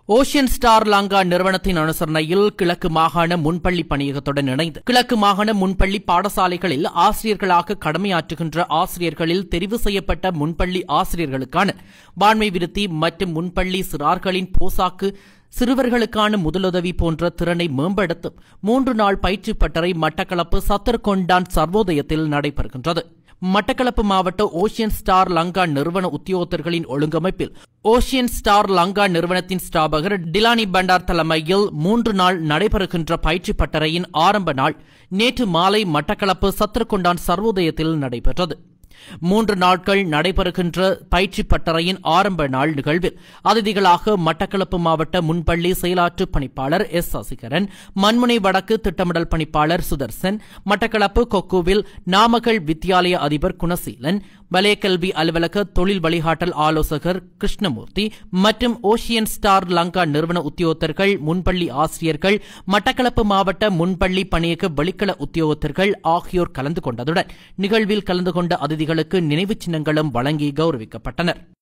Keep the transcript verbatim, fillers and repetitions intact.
Ocean star Lanka நிறுவனத்தின் அனுசரணையில் கிழக்கு மாகாண முன்பள்ளி பணியகத்துடன் இணைந்து கிழக்கு மாகாண முன்பள்ளி பாடசாலைகளில் ஆசிரியர்களாக கடமையாற்றுகின்ற ஆசிரியர்களில் தெரிவு செய்யப்பட்ட முன்பள்ளி ஆசிரியர்களுக்கான வாண்மை விருத்தி மற்றும் முன்பள்ளி சிறார்களின் போசாக்கு சிறுவர்களுக்கான முதலுதவி போன்ற திறனை மேம்படுத்தும் மூன்று நாள் பயிற்சி பட்டறை மட்டக்களப்பு சத்தர்கொண்டான் சர்வோதயத்தில் நடைபெறுகின்றது. மட்டக்களப்பு மாவட்ட ஓஷியன் ஸ்டார் லங்கா நிறுவன உத்தியோகத்தர்களின் ஒழுங்கமைப்பில் ஓஷியன் ஸ்டார் லங்கா நிறுவனத்தின் ஸ்தாபகர் டிலானி பண்டார் தலைமையில் மூன்று நாள் நடைபெறுகின்ற பயிற்சி பட்டறையின் ஆரம்ப நாள் நேற்று மாலை மட்டக்களப்பு சத்தர்கொண்டான் சர்வோதயத்தில் நடைபெற்றது. மூன்று நாட்கள் நடைபெறுகின்ற பயிற்சி பட்டறையின் ஆரம்ப நாள் நிகழ்வில் அதிதிகளாக மட்டக்களப்பு மாவட்ட முன்பள்ளி செயலாற்று பணிப்பாளர் எஸ் சசிகரன், மண்முனை வடக்கு திட்டமிடல் பணிப்பாளர் சுதர்சன், மட்டக்களப்பு கொக்குவில் நாமக்கல் வித்தியாலய அதிபர் குணசீலன், வலயக்கல்வி அலுவலக தொழில் வழிகாட்டல் ஆலோசகர் கிருஷ்ணமூர்த்தி மற்றும் ஓஷியன் ஸ்டார் லங்கா நிறுவன உத்தியோகத்தர்கள், முன்பள்ளி ஆசிரியர்கள், மட்டக்களப்பு மாவட்ட முன்பள்ளி பணியக வெளிக்கள உத்தியோகத்தர்கள் ஆகியோர் கலந்து கொண்டதுடன் நிகழ்வில் கலந்து கொண்ட அதிதிகளுக்கு நினைவுச் சின்னங்களும் வழங்கி கௌரவிக்கப்பட்டனர்.